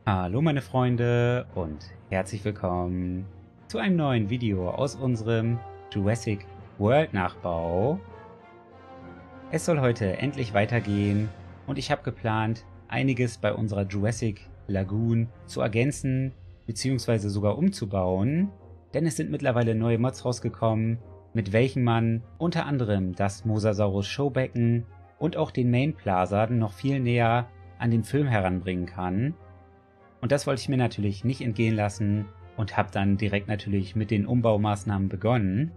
Hallo meine Freunde und herzlich willkommen zu einem neuen Video aus unserem Jurassic World Nachbau. Es soll heute endlich weitergehen und ich habe geplant, einiges bei unserer Jurassic Lagoon zu ergänzen bzw. sogar umzubauen, denn es sind mittlerweile neue Mods rausgekommen, mit welchen man unter anderem das Mosasaurus Showbecken und auch den Main Plaza noch viel näher an den Film heranbringen kann. Und das wollte ich mir natürlich nicht entgehen lassen und habe dann direkt natürlich mit den Umbaumaßnahmen begonnen.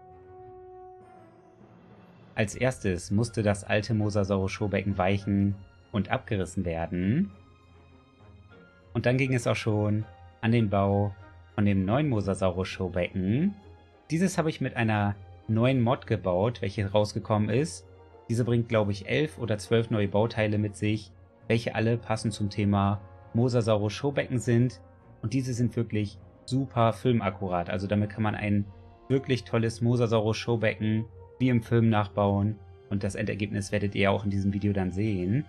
Als erstes musste das alte Mosasaurus Showbecken weichen und abgerissen werden. Und dann ging es auch schon an den Bau von dem neuen Mosasaurus Showbecken. Dieses habe ich mit einer neuen Mod gebaut, welche rausgekommen ist. Diese bringt, glaube ich, 11 oder 12 neue Bauteile mit sich, welche alle passend zum Thema Mosasaurus Showbecken sind. Und diese sind wirklich super filmakkurat. Also damit kann man ein wirklich tolles Mosasaurus Showbecken wie im Film nachbauen. Und das Endergebnis werdet ihr auch in diesem Video dann sehen.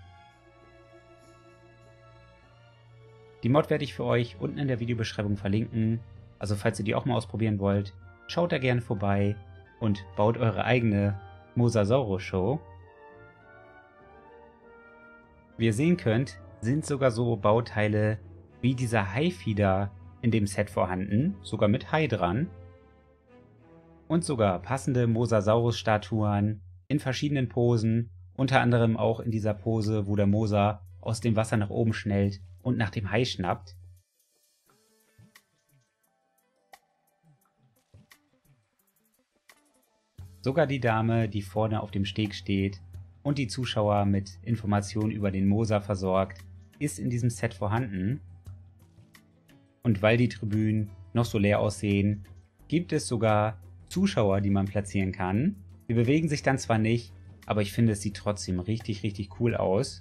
Die Mod werde ich für euch unten in der Videobeschreibung verlinken. Also falls ihr die auch mal ausprobieren wollt, schaut da gerne vorbei und baut eure eigene Mosasaurus Show. Wie ihr sehen könnt, sind sogar so Bauteile wie dieser Hai-Fieder in dem Set vorhanden, sogar mit Hai dran. Und sogar passende Mosasaurus-Statuen in verschiedenen Posen, unter anderem auch in dieser Pose, wo der Mosa aus dem Wasser nach oben schnellt und nach dem Hai schnappt. Sogar die Dame, die vorne auf dem Steg steht und die Zuschauer mit Informationen über den Mosa versorgt, ist in diesem Set vorhanden. Und weil die Tribünen noch so leer aussehen, gibt es sogar Zuschauer, die man platzieren kann. Die bewegen sich dann zwar nicht, aber ich finde, es sieht trotzdem richtig, richtig cool aus.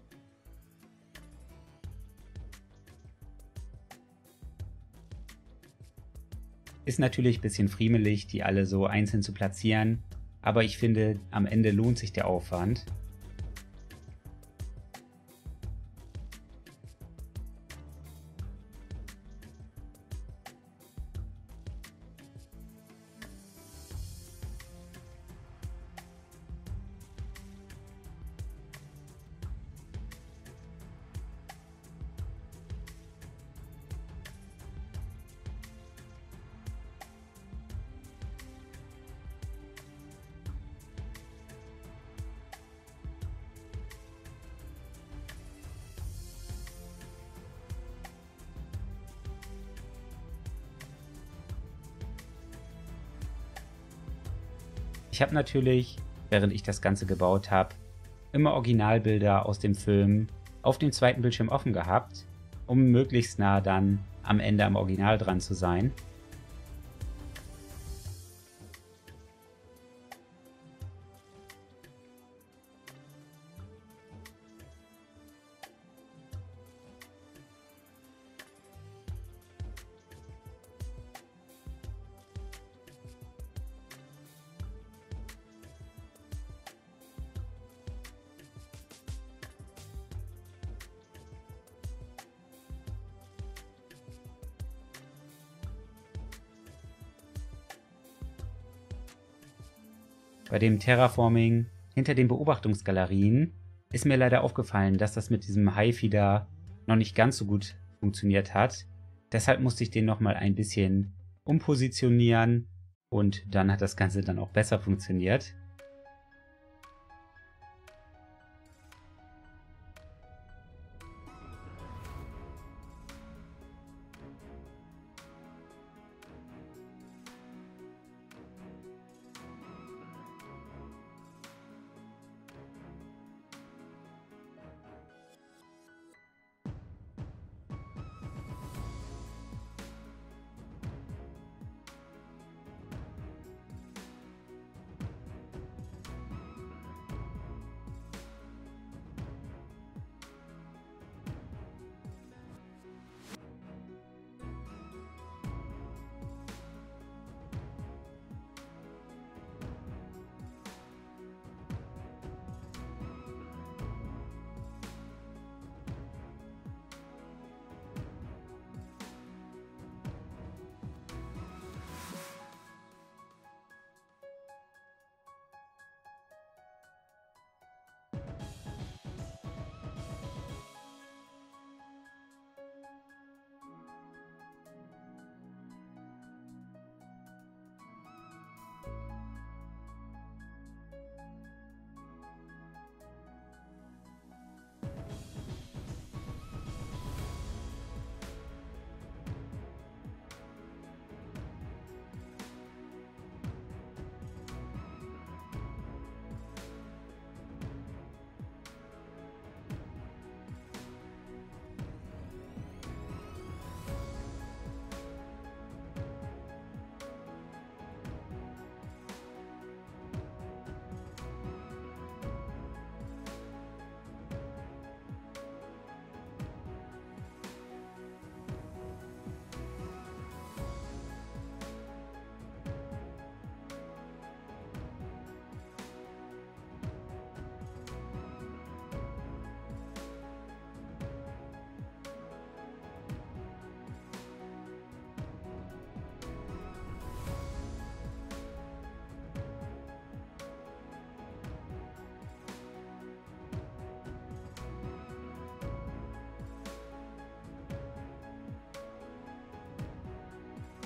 Ist natürlich ein bisschen friemelig, die alle so einzeln zu platzieren, aber ich finde, am Ende lohnt sich der Aufwand. Ich habe natürlich, während ich das Ganze gebaut habe, immer Originalbilder aus dem Film auf dem zweiten Bildschirm offen gehabt, um möglichst nah dann am Ende am Original dran zu sein. Bei dem Terraforming hinter den Beobachtungsgalerien ist mir leider aufgefallen, dass das mit diesem Hai-Fieder noch nicht ganz so gut funktioniert hat. Deshalb musste ich den nochmal ein bisschen umpositionieren und dann hat das Ganze dann auch besser funktioniert.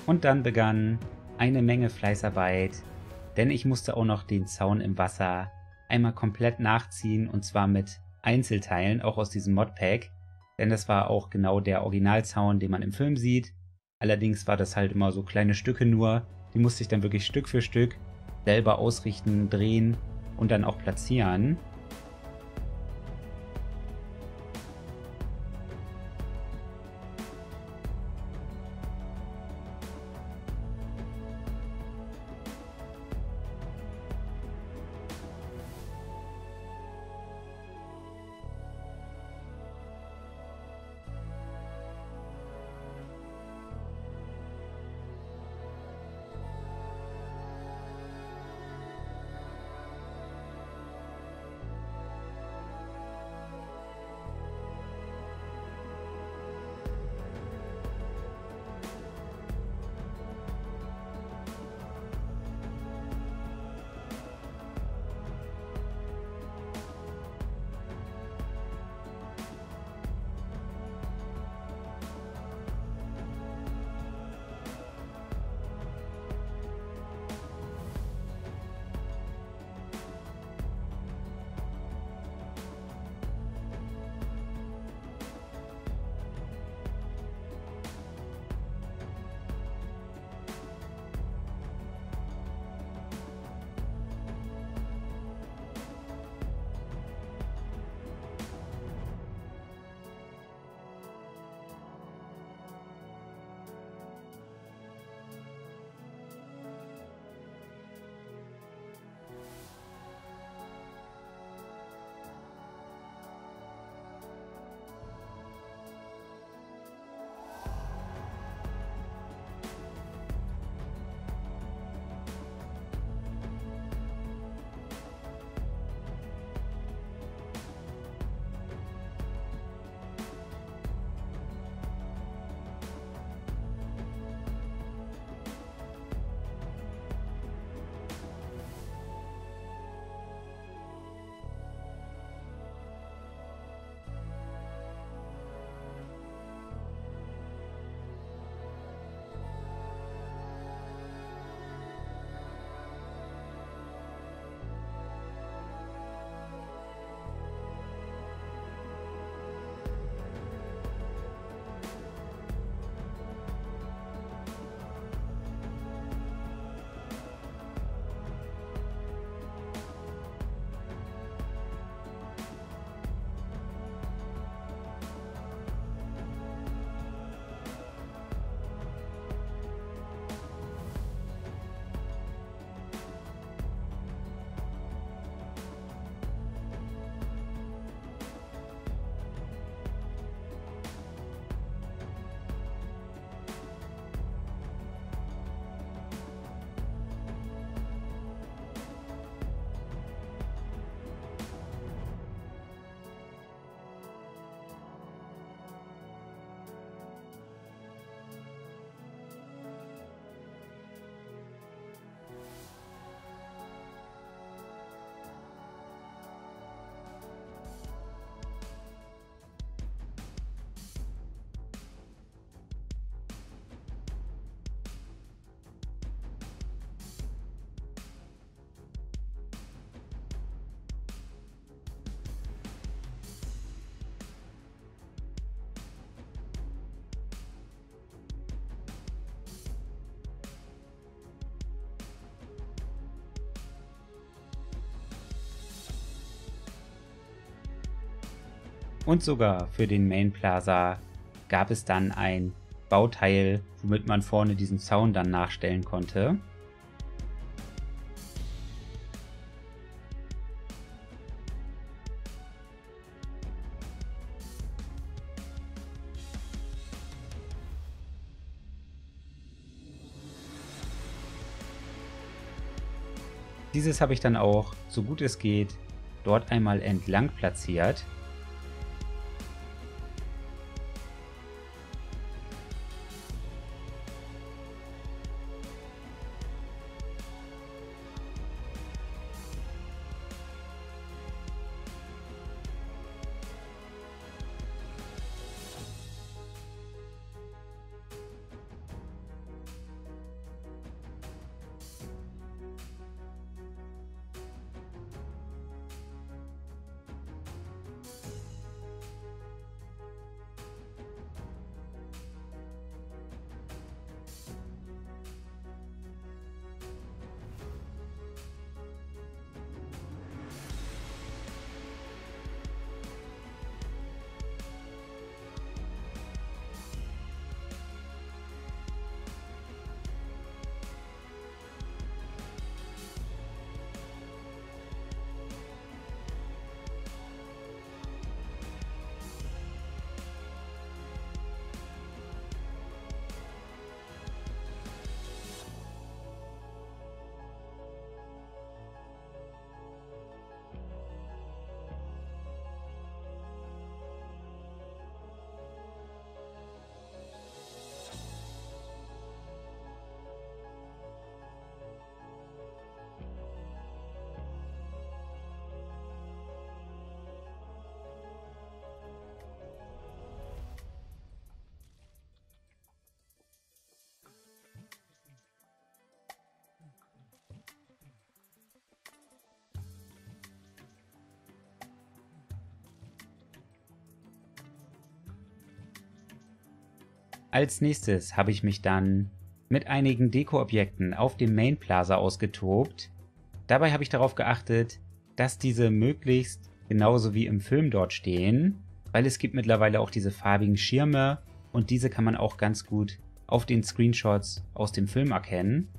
Und dann begann eine Menge Fleißarbeit, denn ich musste auch noch den Zaun im Wasser einmal komplett nachziehen, und zwar mit Einzelteilen, auch aus diesem Modpack, denn das war auch genau der Originalzaun, den man im Film sieht. Allerdings war das halt immer so kleine Stücke nur, die musste ich dann wirklich Stück für Stück selber ausrichten, drehen und dann auch platzieren. Und sogar für den Main Plaza gab es dann ein Bauteil, womit man vorne diesen Zaun dann nachstellen konnte. Dieses habe ich dann auch, so gut es geht, dort einmal entlang platziert. Als nächstes habe ich mich dann mit einigen Deko-Objekten auf dem Main Plaza ausgetobt. Dabei habe ich darauf geachtet, dass diese möglichst genauso wie im Film dort stehen, weil es gibt mittlerweile auch diese farbigen Schirme und diese kann man auch ganz gut auf den Screenshots aus dem Film erkennen.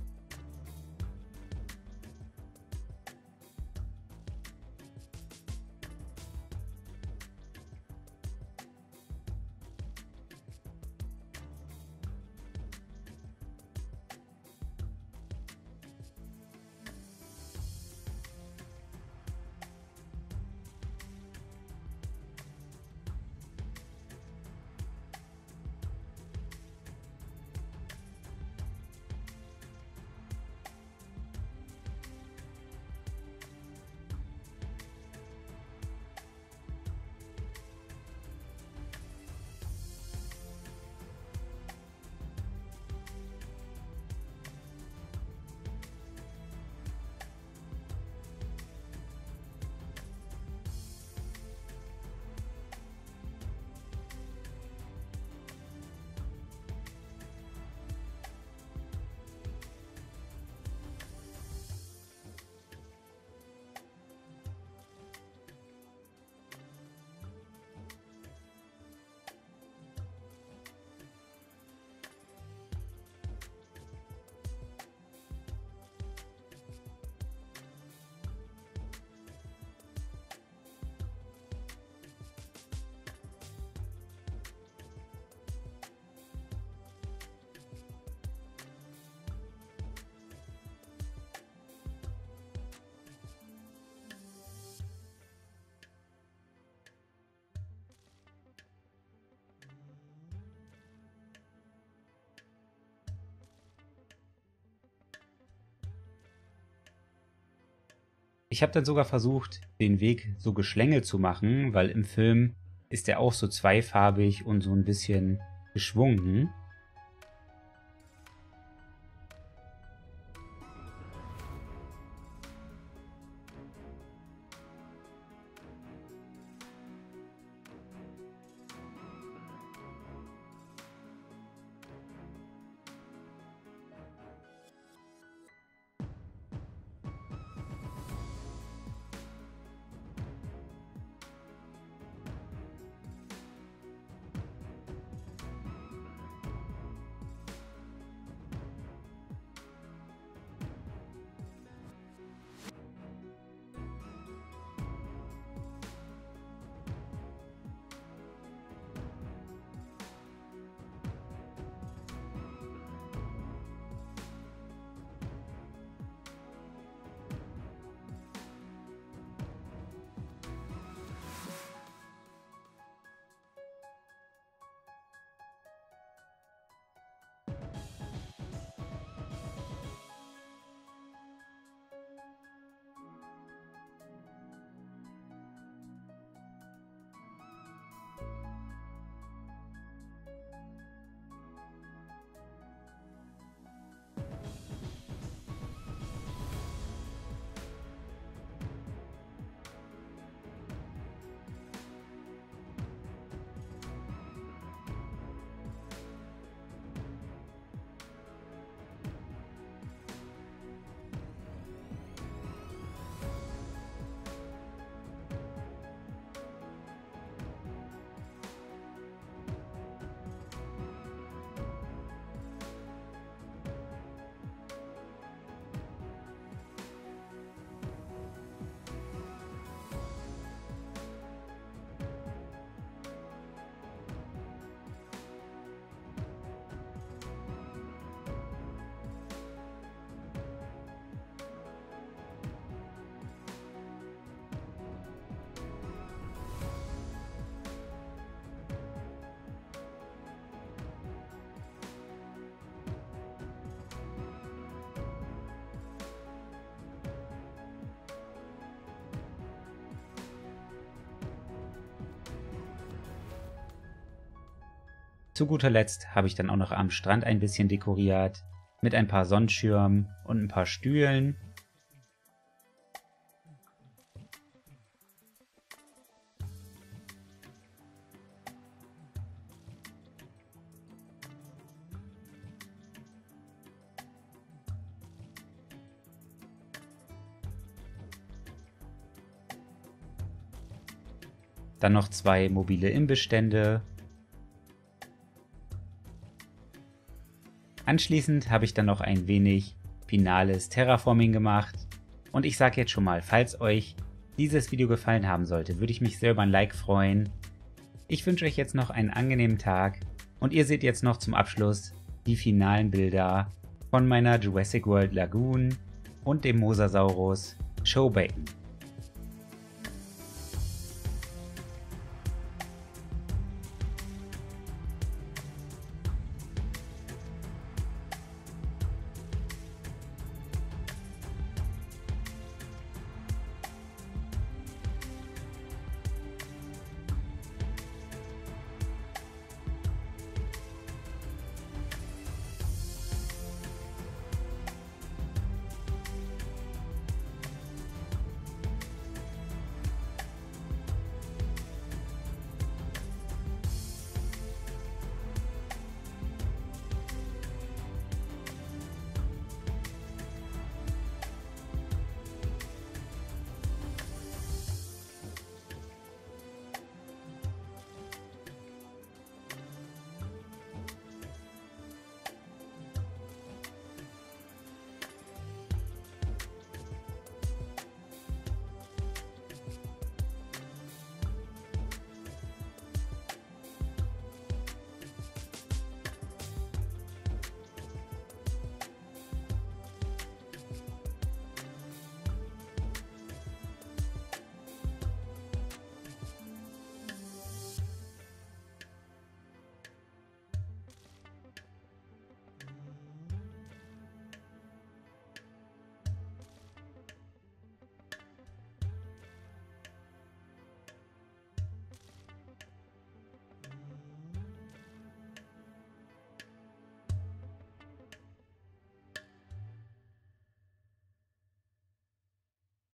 Ich habe dann sogar versucht, den Weg so geschlängelt zu machen, weil im Film ist er auch so zweifarbig und so ein bisschen geschwungen. Zu guter Letzt habe ich dann auch noch am Strand ein bisschen dekoriert, mit ein paar Sonnenschirmen und ein paar Stühlen. Dann noch 2 mobile Imbissstände. Anschließend habe ich dann noch ein wenig finales Terraforming gemacht. Und ich sage jetzt schon mal, falls euch dieses Video gefallen haben sollte, würde ich mich sehr über ein Like freuen. Ich wünsche euch jetzt noch einen angenehmen Tag und ihr seht jetzt noch zum Abschluss die finalen Bilder von meiner Jurassic World Lagoon und dem Mosasaurus Showbecken.